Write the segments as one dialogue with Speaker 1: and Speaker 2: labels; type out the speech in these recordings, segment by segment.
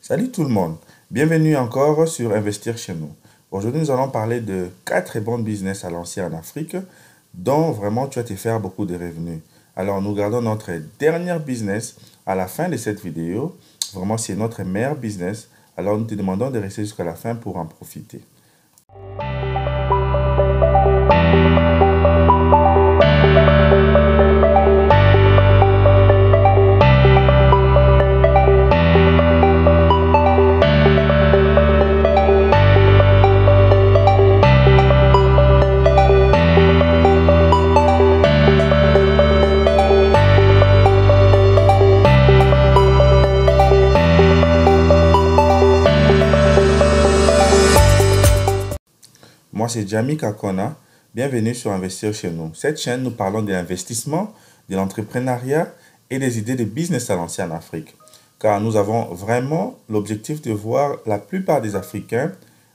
Speaker 1: Salut tout le monde, bienvenue encore sur Investir chez nous. Aujourd'hui, nous allons parler de 4 très bons business à lancer en Afrique dont vraiment tu vas te faire beaucoup de revenus. Alors, nous gardons notre dernier business à la fin de cette vidéo. Vraiment, c'est notre meilleur business. Alors, nous te demandons de rester jusqu'à la fin pour en profiter. Moi, c'est Jamie Kakona. Bienvenue sur Investir chez nous. Cette chaîne, nous parlons de l'investissement, de l'entrepreneuriat et des idées de business à lancer en Afrique. Car nous avons vraiment l'objectif de voir la plupart des Africains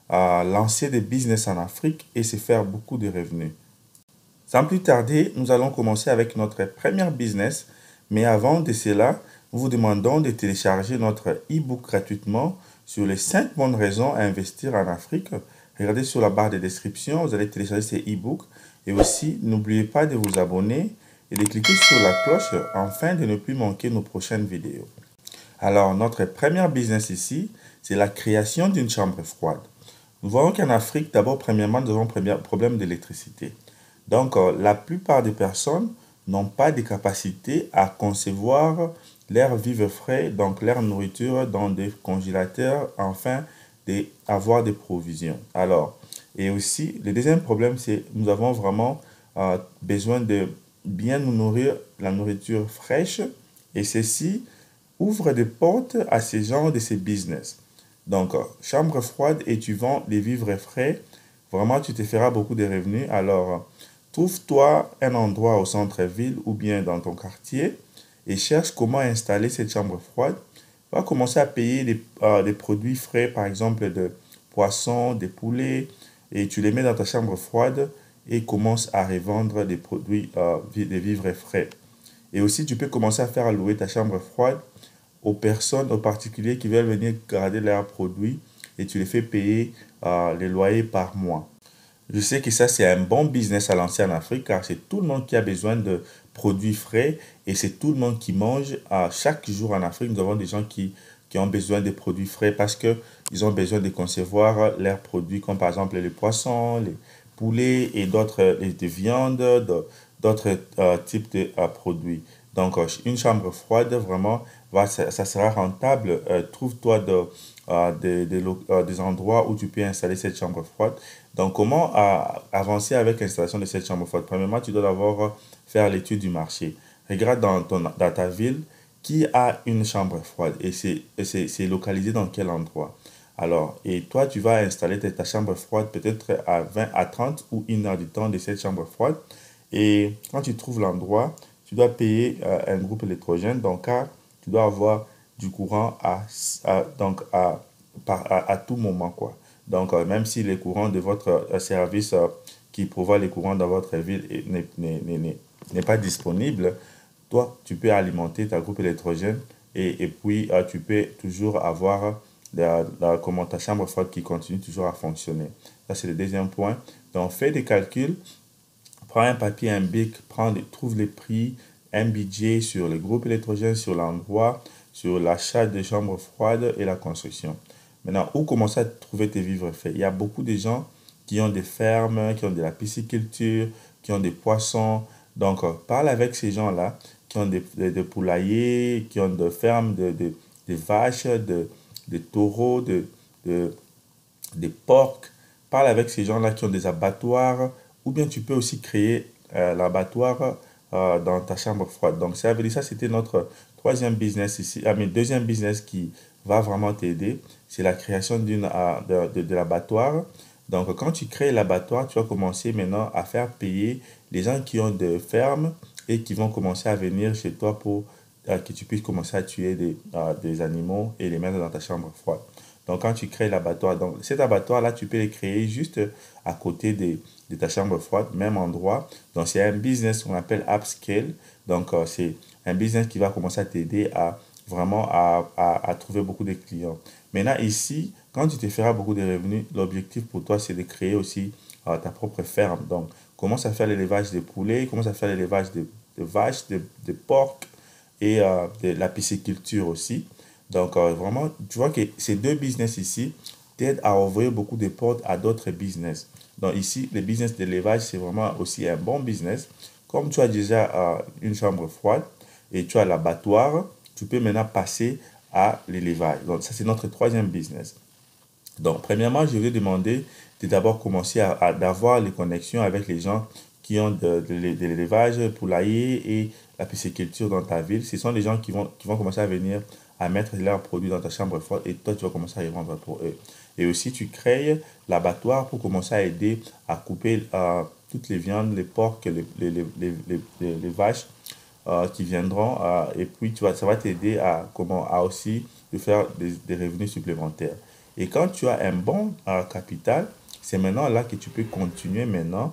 Speaker 1: lancer des business en Afrique et se faire beaucoup de revenus. Sans plus tarder, nous allons commencer avec notre premier business. Mais avant de cela, nous vous demandons de télécharger notre e-book gratuitement sur les 5 bonnes raisons à investir en Afrique. Regardez sur la barre de description, vous allez télécharger ces e-books. Et aussi, n'oubliez pas de vous abonner et de cliquer sur la cloche afin de ne plus manquer nos prochaines vidéos. Alors, notre premier business ici, c'est la création d'une chambre froide. Nous voyons qu'en Afrique, d'abord, premièrement, nous avons un problème d'électricité. Donc, la plupart des personnes n'ont pas de capacité à concevoir leur vivre frais, donc leur nourriture dans des congélateurs, afin d'avoir des provisions. Alors, et aussi, le deuxième problème, c'est que nous avons vraiment besoin de bien nous nourrir la nourriture fraîche, et ceci ouvre des portes à ces genres de ces business. Donc, chambre froide et tu vends des vivres frais, vraiment tu te feras beaucoup de revenus. Alors, trouve-toi un endroit au centre-ville ou bien dans ton quartier et cherche comment installer cette chambre froide. Tu vas commencer à payer des produits frais, par exemple de poissons, des poulets, et tu les mets dans ta chambre froide et commence à revendre des produits, des vivres frais. Et aussi, tu peux commencer à faire louer ta chambre froide aux personnes, aux particuliers qui veulent venir garder leurs produits et tu les fais payer les loyers par mois. Je sais que ça, c'est un bon business à lancer en Afrique car c'est tout le monde qui a besoin de produits frais et c'est tout le monde qui mange. Chaque jour en Afrique, nous avons des gens qui ont besoin de produits frais parce qu'ils ont besoin de concevoir leurs produits comme par exemple les poissons, les poulets et d'autres viandes, d'autres types de produits. Donc, une chambre froide, vraiment, ça sera rentable. Trouve-toi des endroits où tu peux installer cette chambre froide. Donc, comment avancer avec l'installation de cette chambre froide? Premièrement, tu dois d'abord faire l'étude du marché. Regarde dans ta ville qui a une chambre froide et c'est localisé dans quel endroit. Alors, et toi, tu vas installer ta chambre froide peut-être à 20 à 30 ou 1 heure du temps de cette chambre froide. Et quand tu trouves l'endroit, tu dois payer un groupe électrogène. Donc, car tu dois avoir du courant à tout moment, quoi. Donc, même si les courants de votre service qui prévoit les courants dans votre ville n'est pas disponible, toi, tu peux alimenter ta groupe électrogène et puis tu peux toujours avoir ta chambre froide qui continue toujours à fonctionner. Ça, c'est le deuxième point. Donc, fais des calculs, prends un papier, un bic, trouve les prix, un budget sur le groupe électrogène, sur l'endroit, sur l'achat de chambres froides et la construction. Maintenant, où commencer à trouver tes vivres faits? Il y a beaucoup de gens qui ont des fermes, qui ont de la pisciculture, qui ont des poissons. Donc, parle avec ces gens-là qui ont des poulaillers, qui ont des fermes de vaches, de taureaux, des porcs. Parle avec ces gens-là qui ont des abattoirs. Ou bien tu peux aussi créer l'abattoir dans ta chambre froide. Donc, ça veut dire ça, c'était notre troisième business ici. Deuxième business qui va vraiment t'aider, c'est la création de l'abattoir. Donc, quand tu crées l'abattoir, tu vas commencer maintenant à faire payer les gens qui ont des fermes et qui vont commencer à venir chez toi pour que tu puisses commencer à tuer des animaux et les mettre dans ta chambre froide. Donc, quand tu crées l'abattoir, donc cet abattoir-là, tu peux le créer juste à côté de ta chambre froide, même endroit. Donc, c'est un business qu'on appelle upscale. Donc, c'est un business qui va commencer à t'aider à vraiment à trouver beaucoup de clients. Maintenant, ici, quand tu te feras beaucoup de revenus, l'objectif pour toi, c'est de créer aussi ta propre ferme. Donc, commence à faire l'élevage de poulets, commence à faire l'élevage de vaches, de porcs et de la pisciculture aussi. Donc, vraiment, tu vois que ces deux business ici t'aident à ouvrir beaucoup de portes à d'autres business. Donc, ici, le business d'élevage, c'est vraiment aussi un bon business. Comme tu as déjà une chambre froide et tu as l'abattoir, tu peux maintenant passer à l'élevage. Donc, ça, c'est notre troisième business. Donc, premièrement, je vais demander de d'abord commencer d'avoir les connexions avec les gens qui ont de l'élevage poulailler et la pisciculture dans ta ville. Ce sont les gens qui vont commencer à venir à mettre leurs produits dans ta chambre froide et toi, tu vas commencer à y vendre pour eux. Et aussi, tu crées l'abattoir pour commencer à aider à couper toutes les viandes, les porcs, les vaches qui viendront. Et puis, ça va t'aider à aussi de faire des revenus supplémentaires. Et quand tu as un bon capital, c'est maintenant là que tu peux continuer maintenant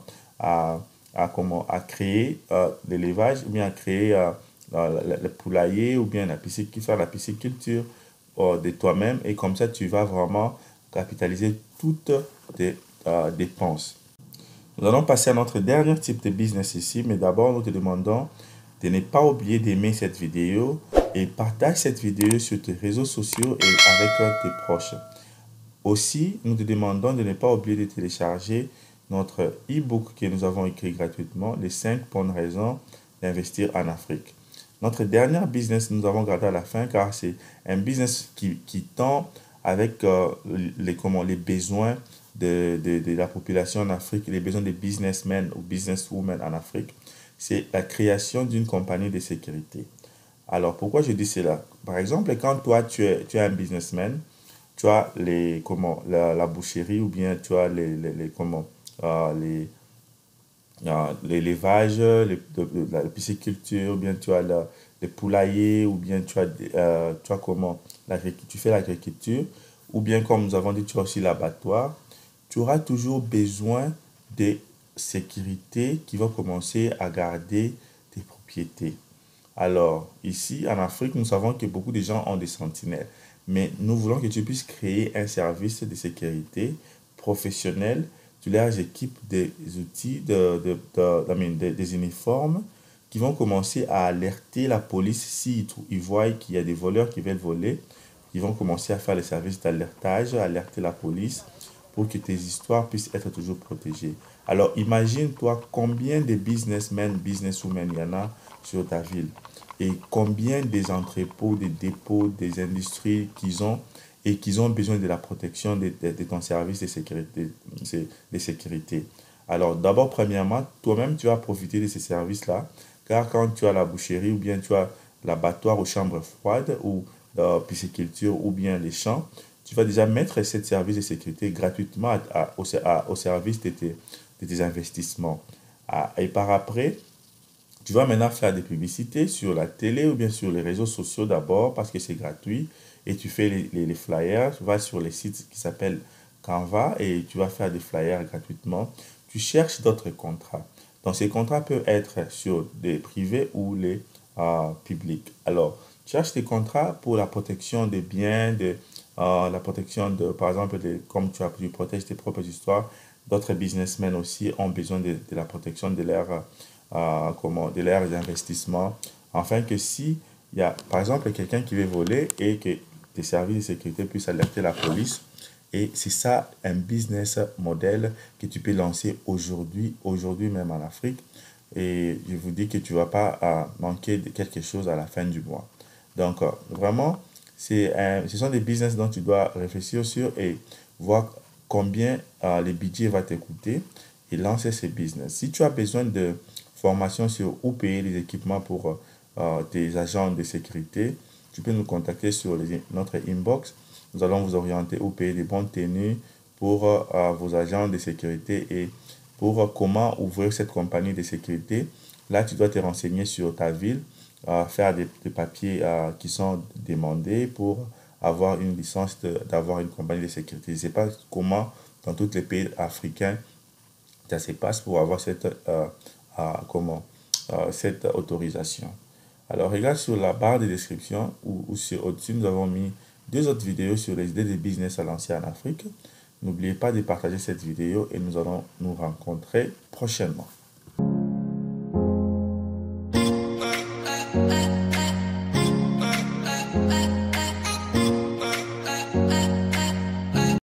Speaker 1: à créer l'élevage, ou bien à créer le poulailler, ou bien faire la pisciculture de toi-même. Et comme ça, tu vas vraiment capitaliser toutes tes dépenses. Nous allons passer à notre dernier type de business ici, mais d'abord, nous te demandons de ne pas oublier d'aimer cette vidéo et partage cette vidéo sur tes réseaux sociaux et avec tes proches. Aussi, nous te demandons de ne pas oublier de télécharger notre e-book que nous avons écrit gratuitement, les 5 bonnes raisons d'investir en Afrique. Notre dernier business, nous avons gardé à la fin car c'est un business qui tend avec les besoins de la population en Afrique, les besoins des businessmen ou businesswomen en Afrique. C'est la création d'une compagnie de sécurité. Alors, pourquoi je dis cela? Par exemple, quand toi, tu es un businessman, tu as la boucherie ou bien tu as l'élevage, la pisciculture, ou bien tu as les poulaillers, ou bien tu as tu fais l'agriculture, ou bien comme nous avons dit, tu as aussi l'abattoir. Tu auras toujours besoin de sécurité qui va commencer à garder tes propriétés. Alors, ici, en Afrique, nous savons que beaucoup de gens ont des sentinelles. Mais nous voulons que tu puisses créer un service de sécurité professionnel. Tu leur équipes des outils, des uniformes qui vont commencer à alerter la police s'ils voient qu'il y a des voleurs qui veulent voler. Ils vont commencer à faire les services d'alertage, alerter la police pour que tes histoires puissent être toujours protégées. Alors, imagine-toi combien de businessmen, businesswomen il y en a sur ta ville et combien des entrepôts, des dépôts, des industries qu'ils ont et qu'ils ont besoin de la protection de ton service de sécurité. Alors, d'abord, premièrement, toi-même, tu vas profiter de ces services-là, car quand tu as la boucherie ou bien tu as l'abattoir aux chambres froides ou la pisciculture ou bien les champs, tu vas déjà mettre ces services de sécurité gratuitement au service de tes investissements. Et par après, tu vas maintenant faire des publicités sur la télé ou bien sur les réseaux sociaux d'abord parce que c'est gratuit et tu fais les flyers, tu vas sur les sites qui s'appellent Canva et tu vas faire des flyers gratuitement. Tu cherches d'autres contrats. Donc ces contrats peuvent être sur des privés ou les publics. Alors, tu cherches des contrats pour la protection des biens, la protection par exemple, comme tu protèges tes propres histoires, d'autres businessmen aussi ont besoin de la protection de leurs investissements, afin que si il y a, par exemple, quelqu'un qui veut voler et que tes services de sécurité puissent alerter la police. Et c'est ça un business model que tu peux lancer aujourd'hui même en Afrique. Et je vous dis que tu ne vas pas manquer de quelque chose à la fin du mois. Donc, vraiment, ce sont des business dont tu dois réfléchir sur et voir combien le budget va te coûter et lancer ces business. Si tu as besoin de formation sur où payer les équipements pour tes agents de sécurité, tu peux nous contacter sur notre inbox. Nous allons vous orienter où payer des bonnes tenues pour vos agents de sécurité et pour comment ouvrir cette compagnie de sécurité. Là, tu dois te renseigner sur ta ville, faire des papiers qui sont demandés pour avoir une licence d'avoir une compagnie de sécurité. Je ne sais pas comment dans tous les pays africains ça se passe pour avoir cette autorisation. Alors, regarde sur la barre de description ou sur au-dessus, nous avons mis deux autres vidéos sur les idées de business à lancer en Afrique. N'oubliez pas de partager cette vidéo et nous allons nous rencontrer prochainement.